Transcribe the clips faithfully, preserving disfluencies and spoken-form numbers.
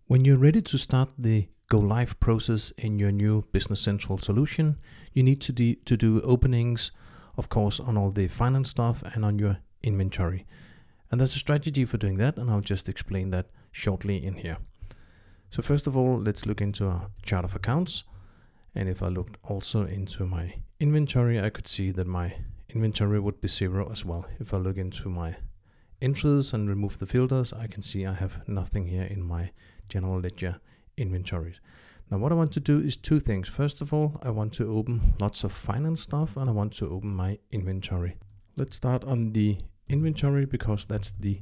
When you're ready to start the go live process in your new Business Central solution, you need to, de- to do openings, of course, on all the finance stuff and on your inventory. And there's a strategy for doing that, and I'll just explain that shortly in here. So first of all, let's look into our chart of accounts. And if I looked also into my inventory, I could see that my inventory would be zero as well. If I look into my entries and remove the filters, I can see I have nothing here in my general ledger inventories. Now what I want to do is two things. First of all, I want to open lots of finance stuff, and I want to open my inventory. Let's start on the inventory because that's the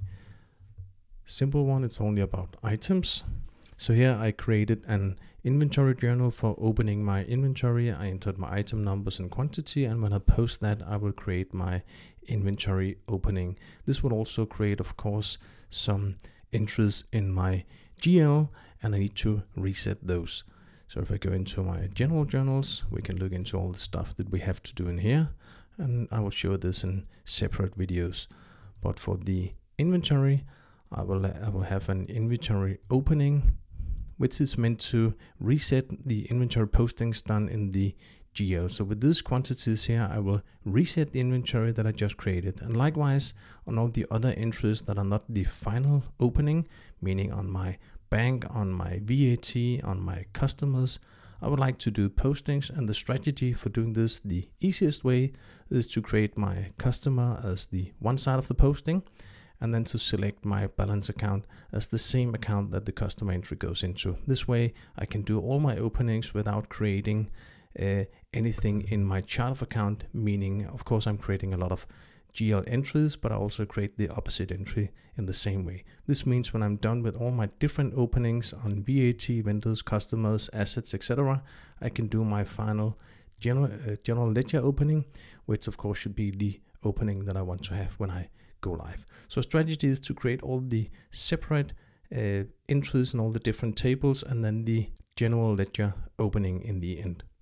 simple one. It's only about items. So here I created an inventory journal for opening my inventory. I entered my item numbers and quantity, and when I post that, I will create my inventory opening. This will also create, of course, some entries in my G L, and I need to reset those. So if I go into my general journals, we can look into all the stuff that we have to do in here, and I will show this in separate videos. But for the inventory, I will I will have an inventory opening, which is meant to reset the inventory postings done in the G L. So with these quantities here, I will reset the inventory that I just created. And likewise, on all the other entries that are not the final opening, meaning on my bank, on my V A T, on my customers, I would like to do postings. And the strategy for doing this, the easiest way, is to create my customer as the one side of the posting, and then to select my balance account as the same account that the customer entry goes into. This way I can do all my openings without creating uh, anything in my chart of account, meaning of course I'm creating a lot of G L entries, but I also create the opposite entry in the same way. This means when I'm done with all my different openings on V A T, vendors, customers, assets, et cetera, I can do my final general, uh, general ledger opening, which of course should be the opening that I want to have when I go live. So strategy is to create all the separate uh, entries and all the different tables, and then the general ledger opening in the end.